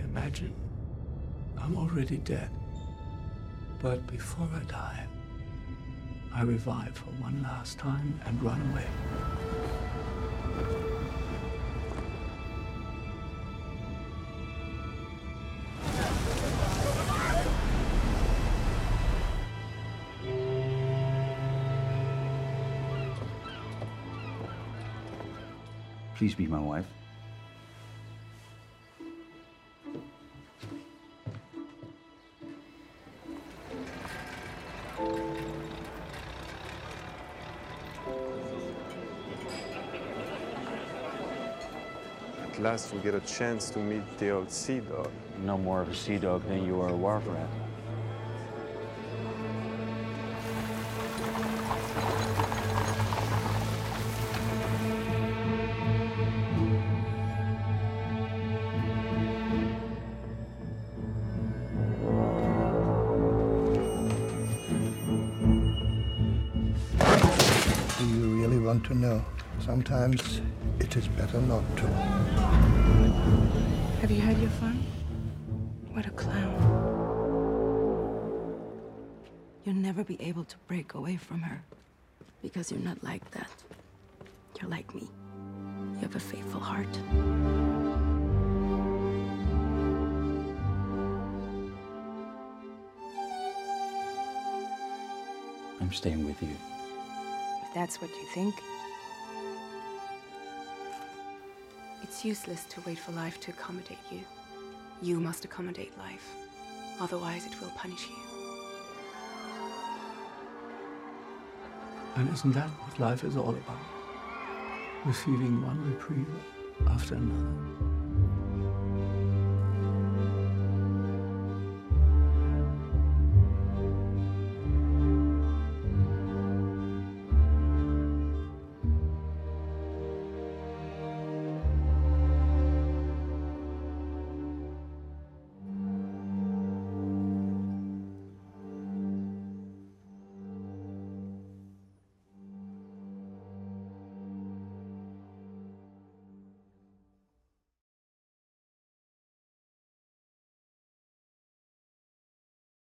imagine I'm already dead. But before I die, I revive for one last time and run away. Please be my wife. At last we get a chance to meet the old sea dog. No more of a sea dog than you are a wharf rat. Do you really want to know? Sometimes it is better not to. Have you had your fun? What a clown. You'll never be able to break away from her because you're not like that. You're like me. You have a faithful heart. I'm staying with you. If that's what you think. It's useless to wait for life to accommodate you. You must accommodate life. Otherwise, it will punish you. And isn't that what life is all about? Receiving one reprieve after another.